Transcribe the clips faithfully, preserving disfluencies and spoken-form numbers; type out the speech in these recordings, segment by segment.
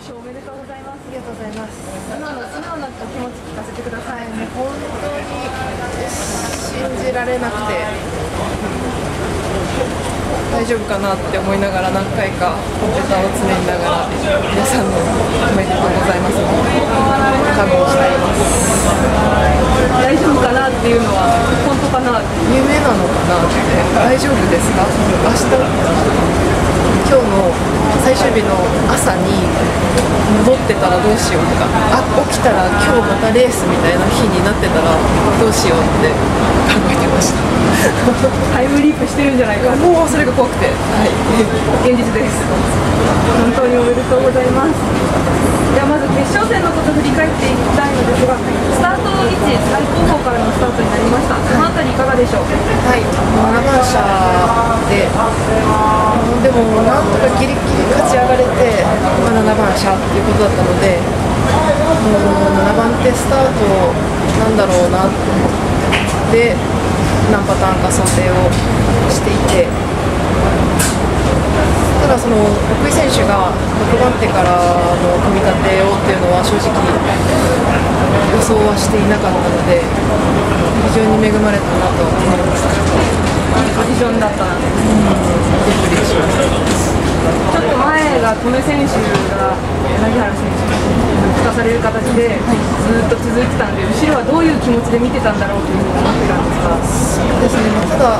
勝おめでとうございます。 ありがとうございます。 今の素直なお気持ち聞かせてください。 もう本当に信じられなくて、大丈夫かなって思いながら何回かコンピューターをつねりながら皆さんのおめでとうございますの確認しています。 大丈夫かなっていうのは本当かな。 夢なのかなって。大丈夫ですか？明日今日の最終日の朝に戻ってたらどうしようとか、あ、起きたら今日またレースみたいな日になってたらどうしようって考えてました。 タイムリープしてるんじゃないか。 もうそれが怖くて、はい、 現実です。本当におめでとうございます。ではまず決勝戦のことを振り返っていきたいのですが、スタート位置最高峰からのスタートになりました。そのあたりいかがでしょう？ はい、ななばん車で、でもなんとかギリギリ勝ち上がれて、まあ、ななばん車っていうことだったので、もうななばん手スタートなんだろうなって何パターンか想定をしていて、ただその奥井選手がろくばん手からの組み立てをっていうのは正直予想はしていなかったので、非常に恵まれたなと思いました。 ポジションだったな。うん、 びっくりしました。 ちょっと前が戸根選手が柳原選手に抜かされる形でずっと続いてたんで、後ろはどういう気持ちで見てたんだろうというふうに思ってたんですか？ そうですね、ただ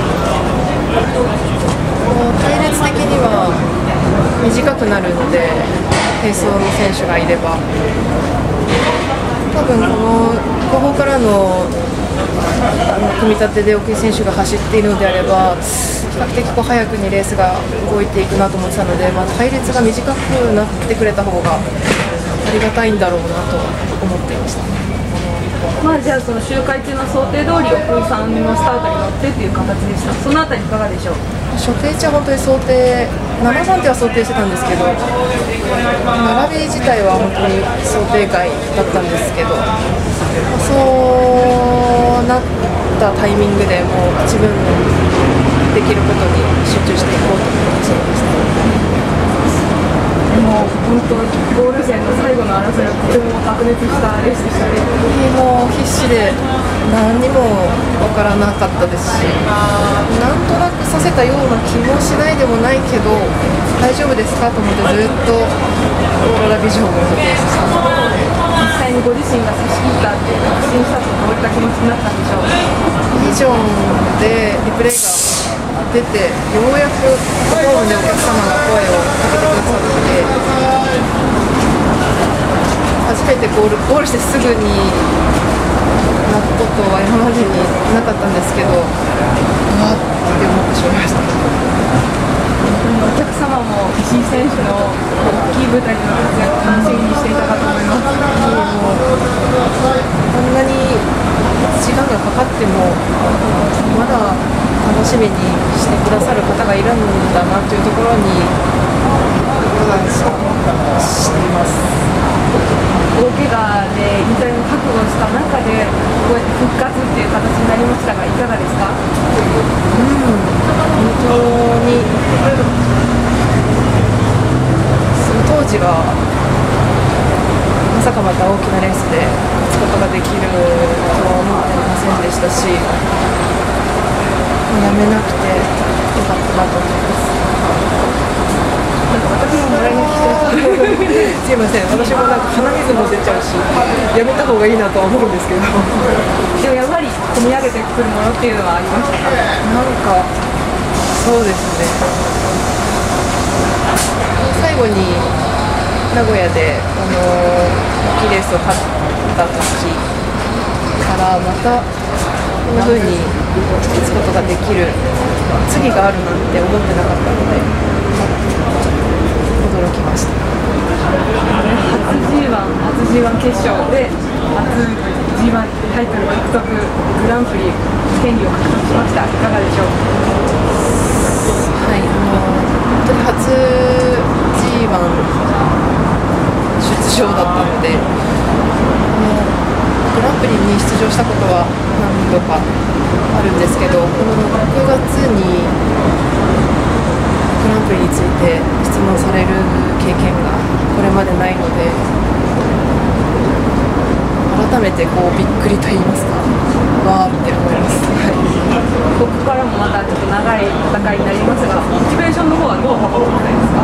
隊列的には短くなるので、並走の選手がいれば多分この後方からのあの組み立てで奥井選手が走っているのであれば、比較的こう早くにレースが動いていくなと思ってたので、まあ、隊列が短くなってくれた方がありがたいんだろうなと思っていました。 まあじゃあその周回中の想定通り奥井さんのスタートに乗ってっていう形でした。そのあたりいかがでしょう？ 初手値は本当に想定ななばん手は想定してたんですけど、並び自体は本当に想定外だったんですけど、そうなったタイミングでもう自分のできることに集中していこうと思いました。 もう本当ゴール戦の最後の争いはとても白熱したレースでしたね。 もう必死で何にも分からなかったですし、なんとなくさせたような気もしないでもないけど、大丈夫ですかと思ってずっとオーロラビジョンを見ていました。 実際にご自身が差し切ったって確信したとどういった気持ちになったんでしょう？ ビジョンでリプレイが出て、ようやくホームでお客様が声をかけてくださって、初めてゴール、ゴールしてすぐになったことは今までになかったんですけど、うわって思ってしまいました。 お客様も石井選手の大きい舞台での活躍を楽しみにしていたかと思います。 もうこんなに時間がかかってもまだ楽しみにしてくださる方がいるんだなというところに感謝しています。 大怪我で引退を覚悟した中でこうやって復活っていう形になりましたが、いかがですか？ うん、本当にその当時はまさかまた大きなレースで勝つことができるとは思っていませんでしたし、やめなくてよかったなと思います。 なんか私ももらいに来てすいません、私もなんか鼻水も出ちゃうし、やめた方がいいなとは思うんですけど、 でもやっぱり込み上げてくるものっていうのはありましたか？ なんかそうですね、最後に名古屋であの大きいレースを勝った時からまたこんな風に勝つことができる次があるなんて思ってなかったので驚きました。 初 ジーワン、初 ジーワン 決勝で初 ジーワン タイトル獲得、グランプリ権利を獲得しました。いかがでしょう？ はい、もう本当に初 ジーワン 出場だったので、グランプリに出場したことは何度かあるんですけど、このろくがつにグランプリについて質問される機経験がこれまでないので、改めてこうびっくりと言いますか、わーって思います。はい、 ここからもまたちょっと長い戦いになりますが、モチベーションの方はどう保っていきたいですか？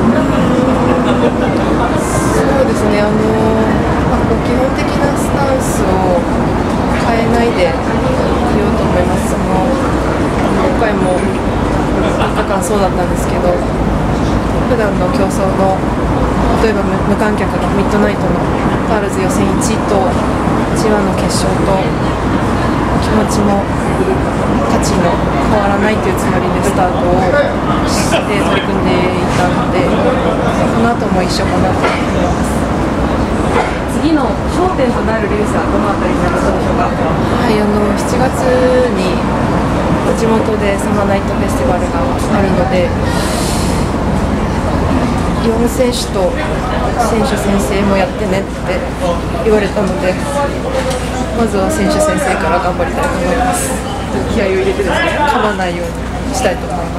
そうですね、あのまあ、こう基本的なスタンスを変えないでいようと思います。その今回もみっかかんそうだったんですけど、普段の競争の例えば無観客のミッドナイトのパールズ予選いちいと ジワン の決勝と気持ちも価値も変わらないというつもりでスタートをして取り組んでいたので、この後も一緒かなと思います。 次の焦点となるレースはどのあたりになりそうでしょうか？ はい、あのしちがつに地元でサマーナイトフェスティバルがあるので、よん選手と選手宣誓もやってねって言われたので、まずは選手宣誓から頑張りたいと思います。 気合を入れてですね、 噛まないようにしたいと思います。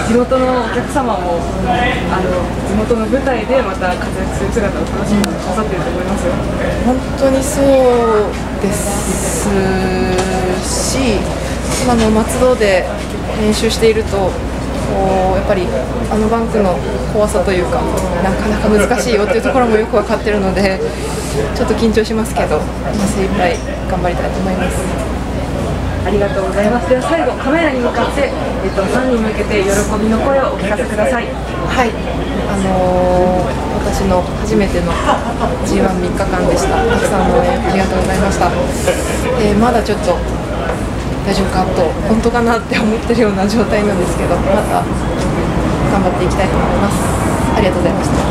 地元のお客様もあの地元の舞台でまた活躍する姿を楽しみになさっていると思いますよ。 本当にそうですし、今の松戸で練習していると、こうやっぱりあのバンクの怖さというか、なかなか難しいよっていうところもよく分かっているので、ちょっと緊張しますけど、精一杯頑張りたいと思います。 ありがとうございます。では最後、カメラに向かって、えっと、ファンに向けて喜びの声をお聞かせください。 はい、あのー、私の初めての ジーワンみっかかんでした。たくさんの応援ありがとうございました。えー、まだちょっと大丈夫かと、本当かなって思ってるような状態なんですけど、また頑張っていきたいと思います。ありがとうございました。